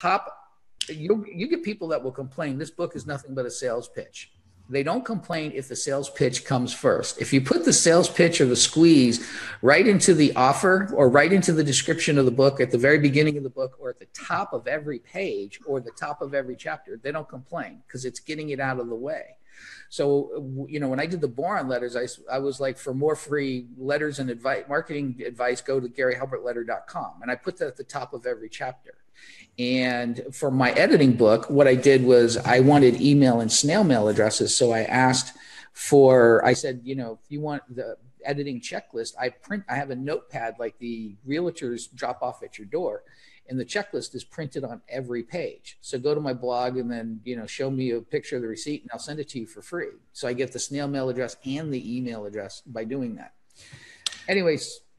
top, you get people that will complain, this book is nothing but a sales pitch. They don't complain if the sales pitch comes first. If you put the sales pitch or the squeeze right into the offer or right into the description of the book at the very beginning of the book or at the top of every page or the top of every chapter, they don't complain because it's getting it out of the way. So, you know, when I did the Boron letters, I was like, for more free letters and advice, marketing advice, go to GaryHalbertLetter.com. And I put that at the top of every chapter. And for my editing book, what I did was I wanted email and snail mail addresses. So I asked for, I said, you know, if you want the editing checklist, I have a notepad like the realtors drop off at your door. And the checklist is printed on every page. So go to my blog and then, you know, show me a picture of the receipt and I'll send it to you for free. So I get the snail mail address and the email address by doing that. Anyways,